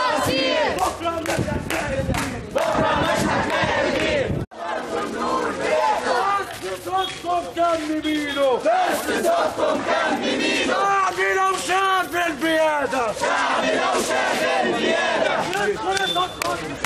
مواسير. بكرة مش هتلاقي صوتكم كممينه، بس صوتكم كممينه. شعبي لو شاف البيادة، شعبي لو شاف البيادة.